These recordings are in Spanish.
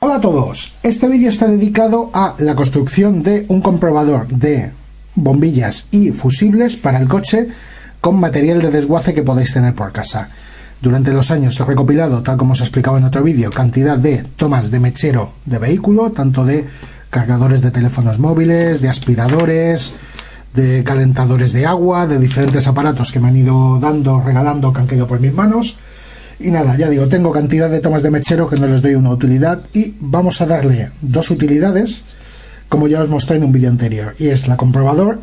Hola a todos, este vídeo está dedicado a la construcción de un comprobador de bombillas y fusibles para el coche con material de desguace que podáis tener por casa. Durante los años he recopilado, tal como os explicaba en otro vídeo, cantidad de tomas de mechero de vehículo, tanto de cargadores de teléfonos móviles, de aspiradores, de calentadores de agua, de diferentes aparatos que me han ido regalando, que han caído por mis manos. Y nada, ya digo, tengo cantidad de tomas de mechero que no les doy una utilidad y vamos a darle dos utilidades, como ya os mostré en un vídeo anterior, y es el comprobador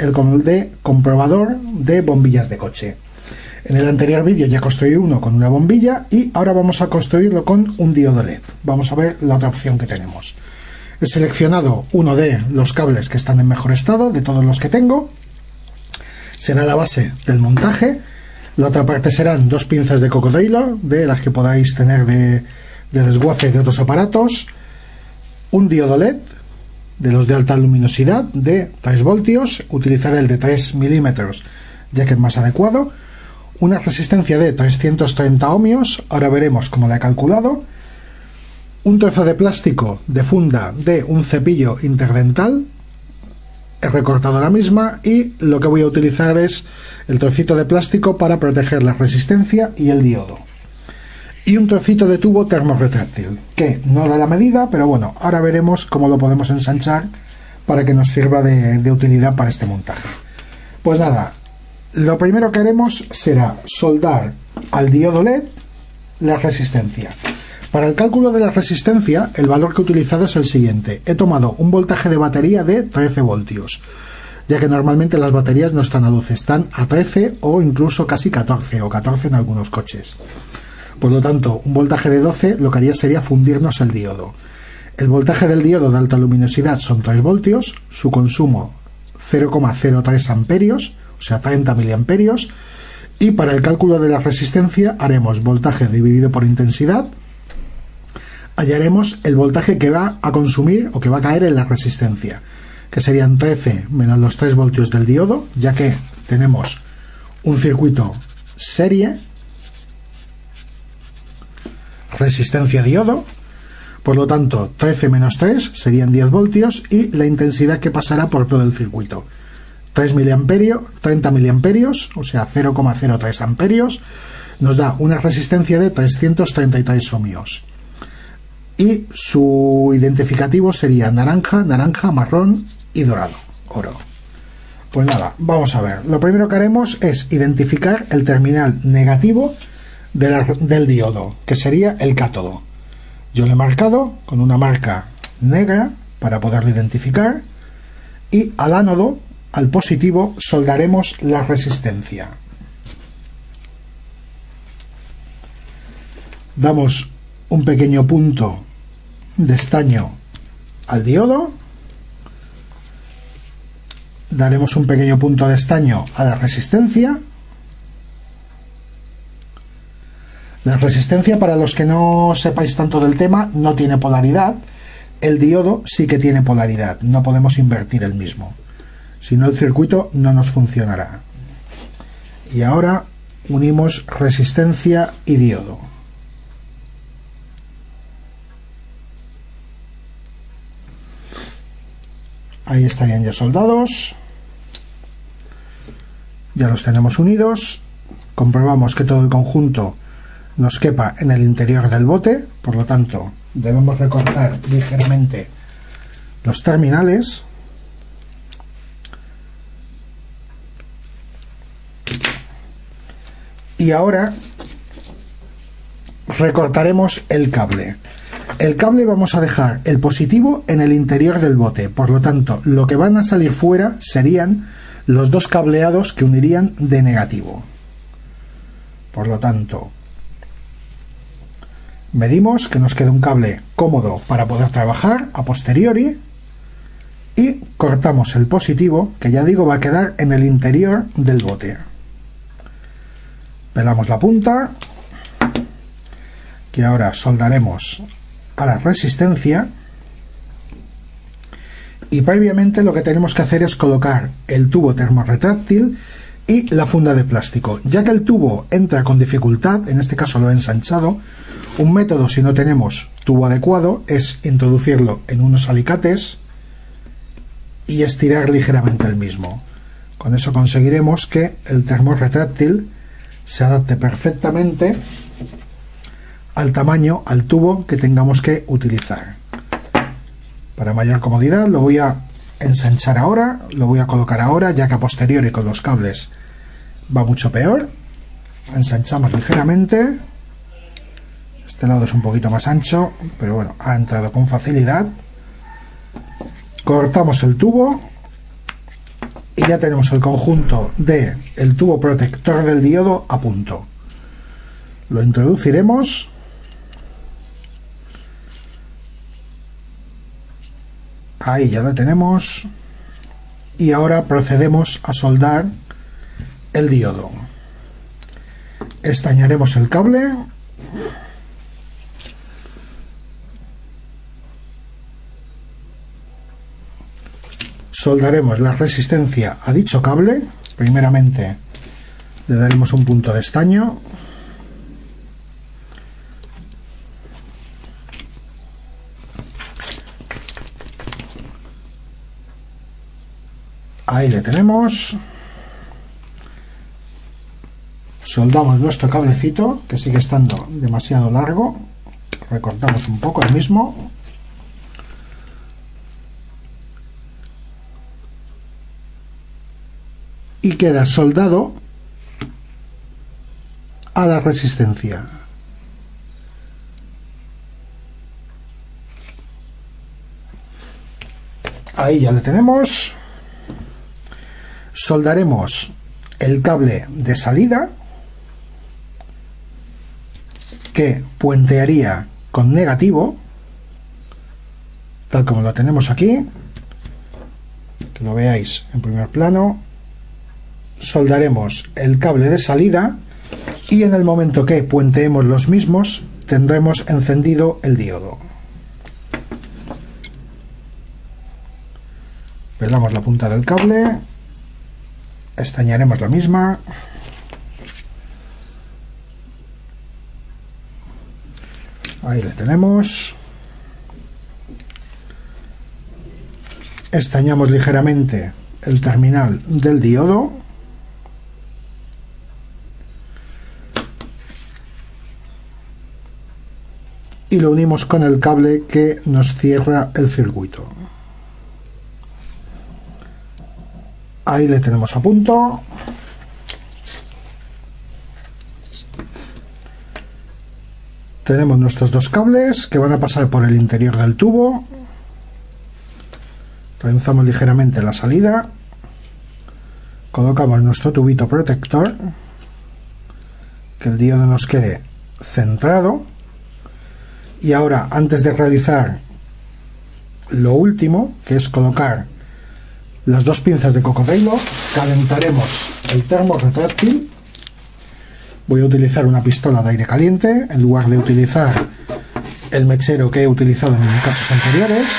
de bombillas de coche. En el anterior vídeo ya construí uno con una bombilla y ahora vamos a construirlo con un diodo LED. Vamos a ver la otra opción que tenemos. He seleccionado uno de los cables que están en mejor estado, de todos los que tengo. Será la base del montaje. La otra parte serán dos pinzas de cocodrilo, de las que podáis tener de desguace de otros aparatos, un diodo LED, de los de alta luminosidad, de 3 voltios, utilizaré el de 3 milímetros, ya que es más adecuado, una resistencia de 330 ohmios, ahora veremos cómo la he calculado, un trozo de plástico de funda de un cepillo interdental, he recortado la misma y lo que voy a utilizar es el trocito de plástico para proteger la resistencia y el diodo. Y un trocito de tubo termorretráctil, que no da la medida, pero bueno, ahora veremos cómo lo podemos ensanchar para que nos sirva de utilidad para este montaje. Pues nada, lo primero que haremos será soldar al diodo LED la resistencia. Para el cálculo de la resistencia, el valor que he utilizado es el siguiente. He tomado un voltaje de batería de 13 voltios, ya que normalmente las baterías no están a 12, están a 13 o incluso casi 14, o 14 en algunos coches. Por lo tanto, un voltaje de 12 lo que haría sería fundirnos el diodo. El voltaje del diodo de alta luminosidad son 3 voltios, su consumo 0,03 amperios, o sea 30 miliamperios, y para el cálculo de la resistencia haremos voltaje dividido por intensidad, hallaremos el voltaje que va a consumir o que va a caer en la resistencia, que serían 13 menos los 3 voltios del diodo, ya que tenemos un circuito serie, resistencia diodo, por lo tanto 13 menos 3 serían 10 voltios y la intensidad que pasará por todo el circuito. 30 miliamperios, o sea 0,03 amperios, nos da una resistencia de 333 ohmios. Y su identificativo sería naranja, marrón y dorado, oro. Pues nada, vamos a ver. Lo primero que haremos es identificar el terminal negativo del diodo, que sería el cátodo. Yo lo he marcado con una marca negra para poderlo identificar, y al ánodo, al positivo, soldaremos la resistencia. Damos un pequeño punto de estaño al diodo, daremos un pequeño punto de estaño a la resistencia. La resistencia, para los que no sepáis tanto del tema, no tiene polaridad. El diodo sí que tiene polaridad, no podemos invertir el mismo, si no el circuito no nos funcionará. Y ahora unimos resistencia y diodo. Ahí estarían ya soldados, ya los tenemos unidos. Comprobamos que todo el conjunto nos quepa en el interior del bote, por lo tanto debemos recortar ligeramente los terminales. Y ahora recortaremos el cable. El cable vamos a dejar el positivo en el interior del bote, por lo tanto lo que van a salir fuera serían los dos cableados que unirían de negativo. Por lo tanto, medimos que nos quede un cable cómodo para poder trabajar a posteriori y cortamos el positivo, que ya digo va a quedar en el interior del bote. Pelamos la punta, que ahora soldaremos a la resistencia, y previamente lo que tenemos que hacer es colocar el tubo termorretráctil y la funda de plástico. Ya que el tubo entra con dificultad, en este caso lo he ensanchado, un método, si no tenemos tubo adecuado, es introducirlo en unos alicates y estirar ligeramente el mismo. Con eso conseguiremos que el termo retráctil se adapte perfectamente al tamaño, al tubo que tengamos que utilizar. Para mayor comodidad lo voy a ensanchar ahora, lo voy a colocar ahora, ya que a posteriori con los cables va mucho peor. Ensanchamos ligeramente. Este lado es un poquito más ancho, pero bueno, ha entrado con facilidad. Cortamos el tubo y ya tenemos el conjunto de el tubo protector del diodo a punto. Lo introduciremos. Ahí ya lo tenemos. Y ahora procedemos a soldar el diodo. Estañaremos el cable. Soldaremos la resistencia a dicho cable. Primeramente le daremos un punto de estaño. Ahí le tenemos. Soldamos nuestro cablecito, que sigue estando demasiado largo. Recortamos un poco el mismo. Y queda soldado a la resistencia. Ahí ya le tenemos. Soldaremos el cable de salida, que puentearía con negativo, tal como lo tenemos aquí, que lo veáis en primer plano. Soldaremos el cable de salida y en el momento que puenteemos los mismos tendremos encendido el diodo. Pelamos la punta del cable, estañaremos la misma. Ahí le tenemos. Estañamos ligeramente el terminal del diodo. Y lo unimos con el cable que nos cierra el circuito. Ahí le tenemos a punto. Tenemos nuestros dos cables que van a pasar por el interior del tubo. Trenzamos ligeramente la salida. Colocamos nuestro tubito protector. Que el diodo nos quede centrado. Y ahora, antes de realizar lo último, que es colocar las dos pinzas de cocodrilo, calentaremos el termo retráctil. Voy a utilizar una pistola de aire caliente en lugar de utilizar el mechero que he utilizado en casos anteriores.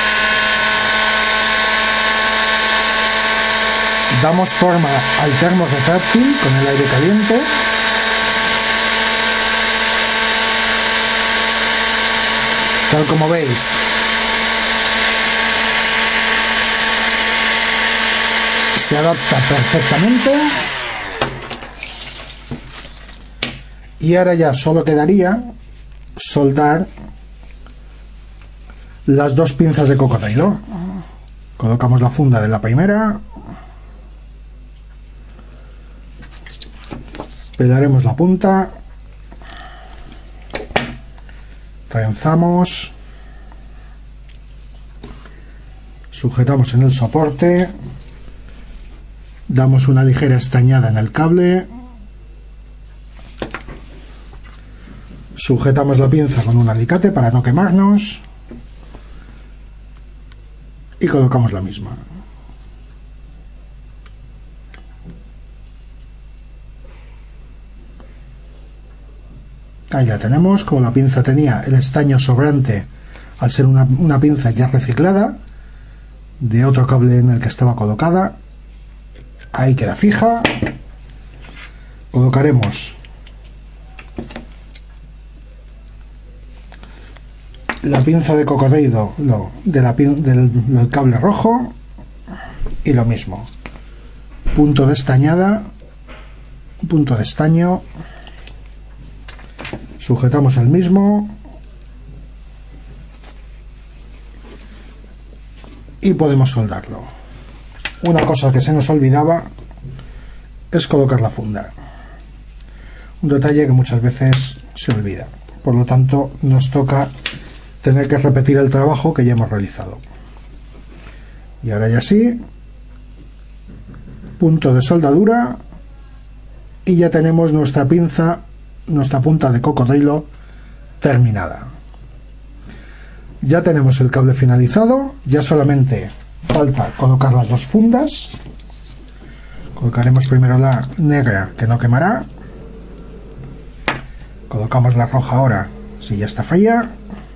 Damos forma al termo retráctil con el aire caliente. Tal como veis, se adapta perfectamente. Y ahora ya solo quedaría soldar las dos pinzas de cocodrilo. Colocamos la funda de la primera. Pelaremos la punta. Trenzamos, sujetamos en el soporte, damos una ligera estañada en el cable, sujetamos la pinza con un alicate para no quemarnos y colocamos la misma. Ahí la tenemos. Como la pinza tenía el estaño sobrante al ser una pinza ya reciclada de otro cable en el que estaba colocada, ahí queda fija. colocaremos la pinza de cocodrilo del cable rojo y lo mismo, punto de estañada, punto de estaño, sujetamos el mismo y podemos soldarlo. Una cosa que se nos olvidaba es colocar la funda, un detalle que muchas veces se olvida, por lo tanto nos toca tener que repetir el trabajo que ya hemos realizado. Y ahora ya sí, punto de soldadura y ya tenemos nuestra pinza, nuestra punta de cocodrilo terminada. Ya tenemos el cable finalizado, ya solamente falta colocar las dos fundas. Colocaremos primero la negra, que no quemará, colocamos la roja ahora, si ya está fría,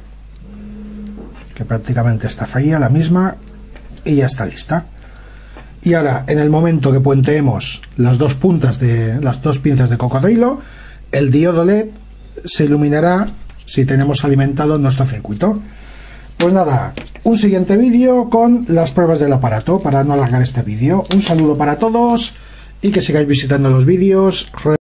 que prácticamente está fría la misma, y ya está lista. Y ahora, en el momento que puenteemos las dos puntas de las dos pinzas de cocodrilo, el diodo LED se iluminará si tenemos alimentado nuestro circuito. Pues nada, un siguiente vídeo con las pruebas del aparato para no alargar este vídeo. Un saludo para todos y que sigáis visitando los vídeos.